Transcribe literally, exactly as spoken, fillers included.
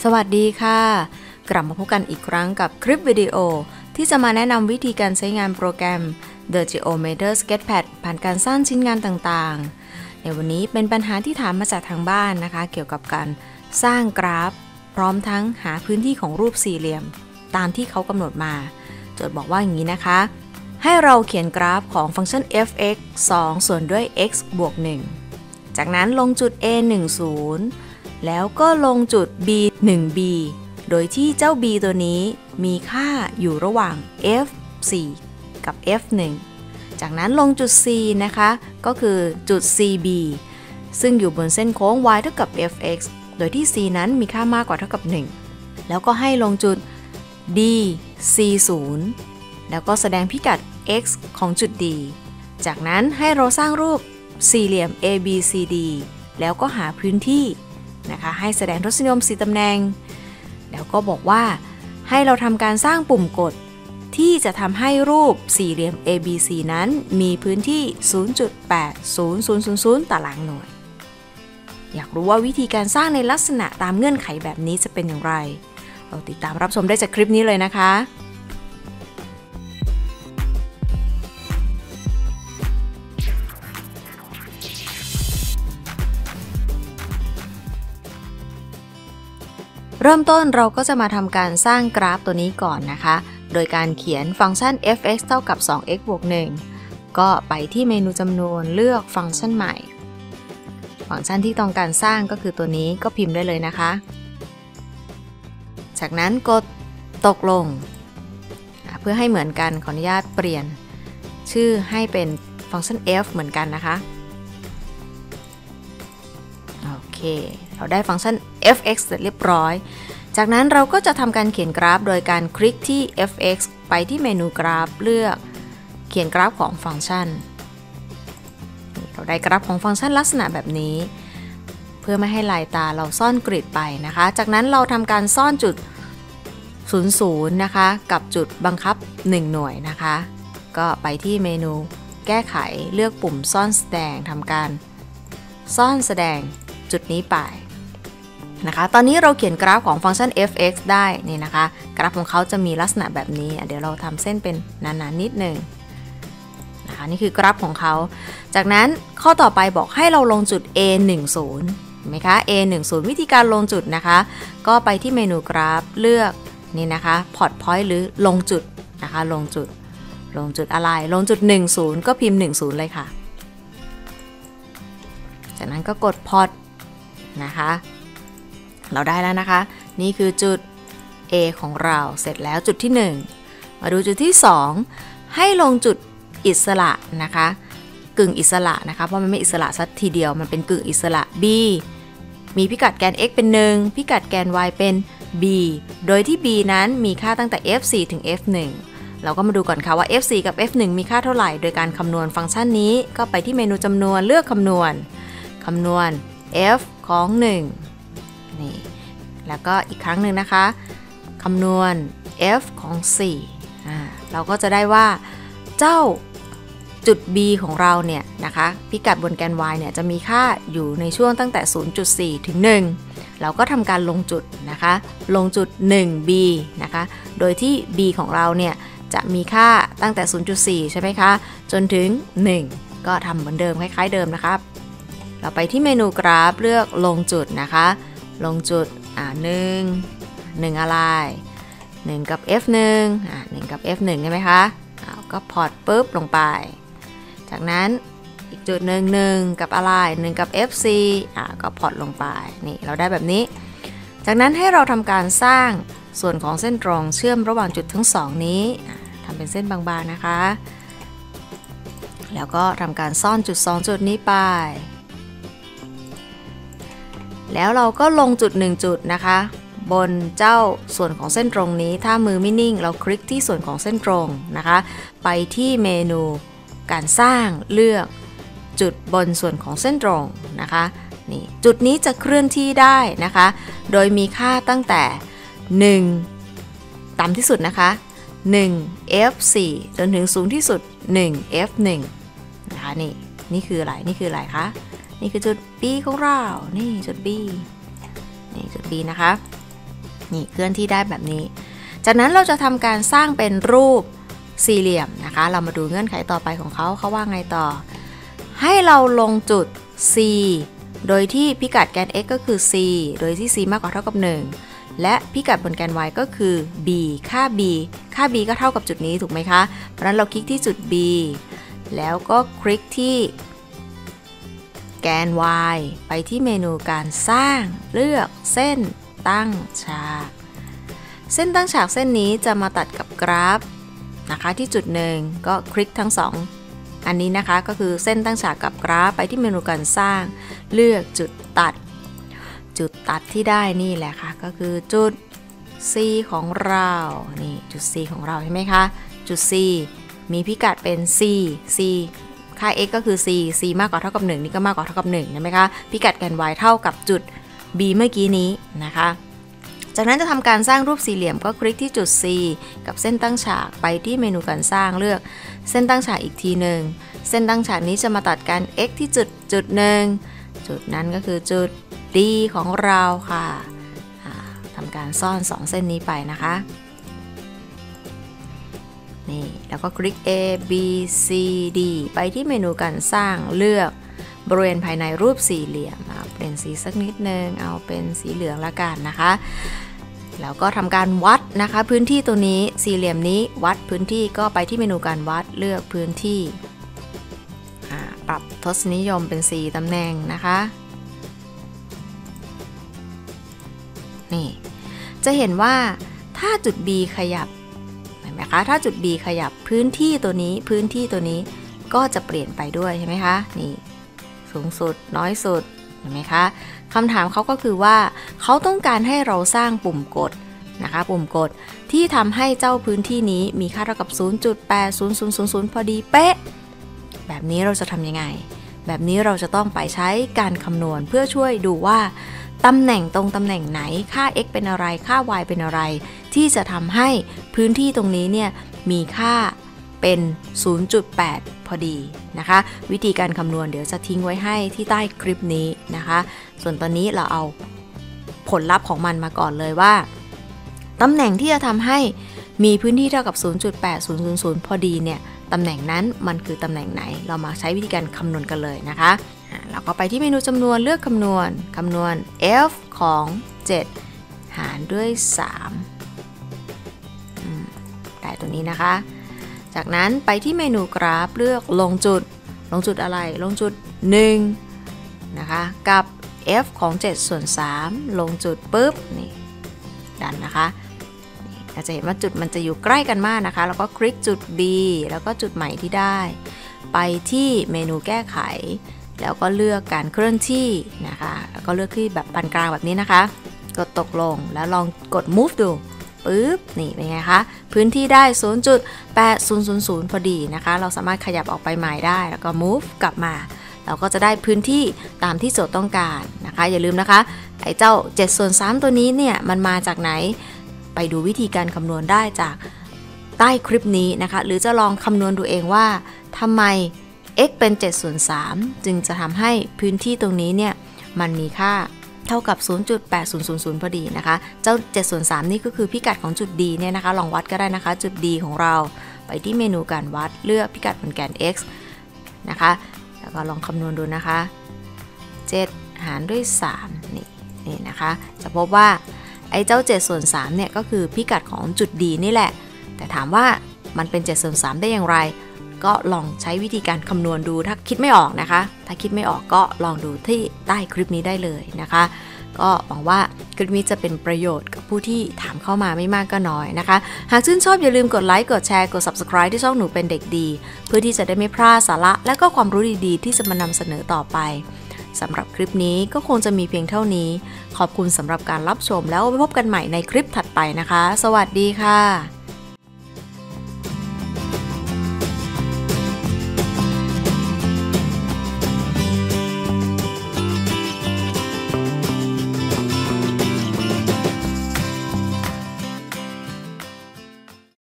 สวัสดีค่ะกลับมาพบกันอีกครั้งกับคลิปวิดีโอที่จะมาแนะนำวิธีการใช้งานโปรแกรม The Geometry Sketchpad ผ่านการสร้างชิ้นงานต่างๆในวันนี้เป็นปัญหาที่ถามมาจากทางบ้านนะคะเกี่ยวกับการสร้างกราฟพร้อมทั้งหาพื้นที่ของรูปสี่เหลี่ยมตามที่เขากำหนดมาโจทย์บอกว่าอย่างนี้นะคะให้เราเขียนกราฟของฟังก์ชัน f(x) สอง ส่วนด้วย x บวกหนึ่งจากนั้นลงจุด a หนึ่ง ศูนย์แล้วก็ลงจุด b หนึ่ง b โดยที่เจ้า b ตัวนี้มีค่าอยู่ระหว่าง f สี่ กับ f หนึ่ง จากนั้นลงจุด c นะคะก็คือจุด cb ซึ่งอยู่บนเส้นโค้ง y เท่ากับ fx โดยที่ c นั้นมีค่ามากกว่าเท่ากับหนึ่งแล้วก็ให้ลงจุด d c ศูนย์ แล้วก็แสดงพิกัด x ของจุด d จากนั้นให้เราสร้างรูปสี่เหลี่ยม a b c d แล้วก็หาพื้นที่นะคะให้แสดงทศนิยมสี่ตำแหน่งแล้วก็บอกว่าให้เราทำการสร้างปุ่มกดที่จะทำให้รูปสี่เหลี่ยม เอ บี ซี นั้นมีพื้นที่ ศูนย์จุดแปดศูนย์ศูนย์ศูนย์ศูนย์ ตารางหน่วยอยากรู้ว่าวิธีการสร้างในลักษณะตามเงื่อนไขแบบนี้จะเป็นอย่างไรเราติดตามรับชมได้จากคลิปนี้เลยนะคะเริ่มต้นเราก็จะมาทำการสร้างกราฟตัวนี้ก่อนนะคะโดยการเขียนฟังก์ชัน f(x) เท่ากับ สอง x บวกหนึ่ง ก็ไปที่เมนูจำนวนเลือกฟังก์ชันใหม่ฟังก์ชันที่ต้องการสร้างก็คือตัวนี้ก็พิมพ์ได้เลยนะคะจากนั้นกดตกลงเพื่อให้เหมือนกันขออนุญาตเปลี่ยนชื่อให้เป็นฟังก์ชัน f เหมือนกันนะคะโอเคเราได้ฟังก์ชัน f(x) เสร็จเรียบร้อยจากนั้นเราก็จะทำการเขียนกราฟโดยการคลิกที่ f(x) ไปที่เมนูกราฟเลือกเขียนกราฟของฟังก์ชันเราได้กราฟของฟังก์ชันลักษณะแบบนี้เพื่อไม่ให้ลายตาเราซ่อนกริดไปนะคะจากนั้นเราทำการซ่อนจุด ศูนย์ ศูนย์ นะคะกับจุดบังคับหนึ่งหน่วยนะคะก็ไปที่เมนูแก้ไขเลือกปุ่มซ่อนแสดงทำการซ่อนแสดงจุดนี้ไปนะคะตอนนี้เราเขียนกราฟของฟังก์ชัน f(x) ได้นี่นะคะกราฟของเขาจะมีลักษณะแบบนี้เดี๋ยวเราทำเส้นเป็นหนาๆนิดหนึ่งนะคะนี่คือกราฟของเขาจากนั้นข้อต่อไปบอกให้เราลงจุด a หนึ่ง ศูนย์ เห็นไหมคะ a หนึ่ง ศูนย์ วิธีการลงจุดนะคะก็ไปที่เมนูกราฟเลือกนี่นะคะ Plot Point หรือลงจุดนะคะลงจุดลงจุดอะไรลงจุดหนึ่ง ศูนย์ก็พิมพ์หนึ่ง ศูนย์เลยค่ะจากนั้นก็กด Plot นะคะเราได้แล้วนะคะนี่คือจุด A ของเราเสร็จแล้วจุดที่หนึ่งมาดูจุดที่สองให้ลงจุดอิสระนะคะกึ่งอิสระนะคะเพราะมันไม่อิสระสักทีเดียวมันเป็นกึ่งอิสระ B มีพิกัดแกน x เป็นหนึ่งพิกัดแกน y เป็น b โดยที่ b นั้นมีค่าตั้งแต่ f สี่ ถึง f หนึ่งเราก็มาดูก่อนค่ะว่า f สี่ กับ f หนึ่งมีค่าเท่าไหร่โดยการคำนวณฟังก์ชันนี้ก็ไปที่เมนูจำนวนเลือกคำนวณคำนวณ f ของหนึ่งนี่แล้วก็อีกครั้งหนึ่งนะคะคำนวณ f ของสี่อ่าเราก็จะได้ว่าเจ้าจุด b ของเราเนี่ยนะคะพิกัดบนแกน y เนี่ยจะมีค่าอยู่ในช่วงตั้งแต่ ศูนย์จุดสี่ ถึงหนึ่งเราก็ทำการลงจุดนะคะลงจุด หนึ่ง b นะคะโดยที่ b ของเราเนี่ยจะมีค่าตั้งแต่ ศูนย์จุดสี่ ใช่ไหมคะจนถึงหนึ่งก็ทำเหมือนเดิมคล้ายๆเดิมนะครับเราไปที่เมนูกราฟเลือกลงจุดนะคะลงจุดอ่าหนึ่ง หนึ่งอะไรหนึ่งกับ f หนึ่งอ่าหนึ่งกับ f หนึ่งใช่ไหมคะอ่าก็พอร์ตปุ๊บลงไปจากนั้นอีกจุดหนึ่ง หนึ่งกับอะไรหนึ่งกับ f สี่อ่าก็พอร์ตลงไปนี่เราได้แบบนี้จากนั้นให้เราทำการสร้างส่วนของเส้นตรงเชื่อมระหว่างจุดทั้งสองนี้ทำเป็นเส้นบางๆนะคะแล้วก็ทำการซ่อนจุดสองจุดนี้ไปแล้วเราก็ลงจุดหนึ่งจุดนะคะบนเจ้าส่วนของเส้นตรงนี้ถ้ามือไม่นิ่งเราคลิกที่ส่วนของเส้นตรงนะคะไปที่เมนูการสร้างเลือกจุดบนส่วนของเส้นตรงนะคะนี่จุดนี้จะเคลื่อนที่ได้นะคะโดยมีค่าตั้งแต่หนึ่งต่ำที่สุดนะคะหนึ่ง f สี่ จนถึงสูงที่สุดหนึ่ง f หนึ่งนะคะนี่นี่คืออะไรนี่คืออะไรคะนี่คือจุด B ของเรานี่จุด B นี่จุด B นะคะนี่เคลื่อนที่ได้แบบนี้จากนั้นเราจะทำการสร้างเป็นรูปสี่เหลี่ยมนะคะเรามาดูเงื่อนไขต่อไปของเขาเขาว่าไงต่อให้เราลงจุด C โดยที่พิกัดแกน x ก็คือ c โดยที่ c มากกว่าเท่ากับหนึ่งและพิกัดบนแกน y ก็คือ b ค่า b ค่า b ก็เท่ากับจุดนี้ถูกไหมคะเพราะฉะนั้นเราคลิกที่จุด b แล้วก็คลิกที่แกน y ไปที่เมนูการสร้างเลือกเส้นตั้งฉากเส้นตั้งฉากเส้นนี้จะมาตัดกับกราฟนะคะที่จุดหนึ่งก็คลิกทั้งสองอันนี้นะคะก็คือเส้นตั้งฉากกับกราฟไปที่เมนูการสร้างเลือกจุดตัดจุดตัดที่ได้นี่แหละค่ะก็คือจุด C ของเรานี่จุด C ของเราใช่ไหมคะจุด C มีพิกัดเป็น C C ค่า x ก็คือ c c มากกว่าเท่ากับหนึ่งนี่ก็มากกว่าเท่ากับหนึ่งใช่ไหมคะพิกัดแกน y เท่ากับจุด b เมื่อกี้นี้นะคะจากนั้นจะทำการสร้างรูปสี่เหลี่ยมก็คลิกที่จุด C กับเส้นตั้งฉากไปที่เมนูการสร้างเลือกเส้นตั้งฉากอีกทีหนึ่งเส้นตั้งฉากนี้จะมาตัดกัน x ที่จุดจุดหนึ่งจุดนั้นก็คือจุด D ของเราค่ะทำการซ่อนสองเส้นนี้ไปนะคะนี่แล้วก็คลิก A B C D ไปที่เมนูการสร้างเลือกบริเวณภายในรูปสี่เหลี่ยมเปลี่ยนสีสักนิดนึงเอาเป็นสีเหลืองละกันนะคะแล้วก็ทำการวัดนะคะพื้นที่ตัวนี้สี่เหลี่ยมนี้วัดพื้นที่ก็ไปที่เมนูการวัดเลือกพื้นที่ปรับทศนิยมเป็นสี่ตำแหน่งนะคะนี่จะเห็นว่าถ้าจุด B ขยับเห็นไหมคะถ้าจุด B ขยับพื้นที่ตัวนี้พื้นที่ตัวนี้ก็จะเปลี่ยนไปด้วยใช่ไหมคะนี่สูงสุดน้อยสุดเห็นไหมคะคำถามเขาก็คือว่าเขาต้องการให้เราสร้างปุ่มกดนะคะปุ่มกดที่ทำให้เจ้าพื้นที่นี้มีค่าเท่ากับ ศูนย์จุดแปดศูนย์ศูนย์ศูนย์ศูนย์ พอดีเป๊ะแบบนี้เราจะทำยังไงแบบนี้เราจะต้องไปใช้การคำนวณเพื่อช่วยดูว่าตำแหน่งตรงตำแหน่งไหนค่า x เป็นอะไรค่า y เป็นอะไรที่จะทำให้พื้นที่ตรงนี้เนี่ยมีค่าเป็น ศูนย์จุดแปด พอดีนะคะวิธีการคำนวณเดี๋ยวจะทิ้งไว้ให้ที่ใต้คลิปนี้นะคะส่วนตอนนี้เราเอาผลลัพธ์ของมันมาก่อนเลยว่าตำแหน่งที่จะทำให้มีพื้นที่เท่ากับ ศูนย์จุดแปดศูนย์ศูนย์ศูนย์ พอดีเนี่ยตำแหน่งนั้นมันคือตำแหน่งไหนเรามาใช้วิธีการคำนวณกันเลยนะคะเราก็ไปที่เมนูจำนวนเลือกคำนวณคำนวณ f ของเจ็ดหารด้วยสามได้ตัวนี้นะคะจากนั้นไปที่เมนูกราฟเลือกลงจุดลงจุดอะไรลงจุดหนึ่งนะคะกับ f ของเจ็ดส่วนสามลงจุดปุ๊บนี่ดันนะคะเราจะเห็นว่าจุดมันจะอยู่ใกล้กันมากนะคะแล้วก็คลิกจุด B แล้วก็จุดใหม่ที่ได้ไปที่เมนูแก้ไขแล้วก็เลือกการเคลื่อนที่นะคะแล้วก็เลือกที่แบบปานกลางแบบนี้นะคะกดตกลงแล้วลองกด move ดูปึ๊บนี่เป็นไงคะพื้นที่ได้ ศูนย์จุดแปดศูนย์ศูนย์ศูนย์ พอดีนะคะเราสามารถขยับออกไปใหม่ได้แล้วก็ move กลับมาเราก็จะได้พื้นที่ตามที่โจทย์ต้องการนะคะอย่าลืมนะคะไอ้เจ้าเจ็ดส่วนสามตัวนี้เนี่ยมันมาจากไหนไปดูวิธีการคำนวณได้จากใต้คลิปนี้นะคะหรือจะลองคำนวณดูเองว่าทำไม x เป็นเจ็ดส่วนสามจึงจะทำให้พื้นที่ตรงนี้เนี่ยมันมีค่าเท่ากับ ศูนย์จุดแปดศูนย์ศูนย์ศูนย์ พอดีนะคะเจ้าเจ็ดส่วนสามนี่ก็คือพิกัดของจุด D เนี่ยนะคะลองวัดก็ได้นะคะจุด D ของเราไปที่เมนูการวัดเลือกพิกัดบนแกน x นะคะแล้วก็ลองคำนวณดูนะคะเจ็ดหารด้วยสามนี่นี่นะคะจะพบว่าไอ้เจ้าเจ็ดส่วนสามเนี่ยก็คือพิกัดของจุด D นี่แหละแต่ถามว่ามันเป็นเจ็ดส่วนสามได้อย่างไรก็ลองใช้วิธีการคำนวณดูถ้าคิดไม่ออกนะคะถ้าคิดไม่ออกก็ลองดูที่ใต้คลิปนี้ได้เลยนะคะก็หวังว่าคลิปนี้จะเป็นประโยชน์กับผู้ที่ถามเข้ามาไม่มากก็น้อยนะคะหากชื่นชอบอย่าลืมกดไลค์กดแชร์กด ซับสไครบ์ ที่ช่องหนูเป็นเด็กดีเพื่อที่จะได้ไม่พลาดสาระและก็ความรู้ดีๆที่จะมานำเสนอต่อไปสำหรับคลิปนี้ก็คงจะมีเพียงเท่านี้ขอบคุณสำหรับการรับชมแล้วไปพบกันใหม่ในคลิปถัดไปนะคะสวัสดีค่ะ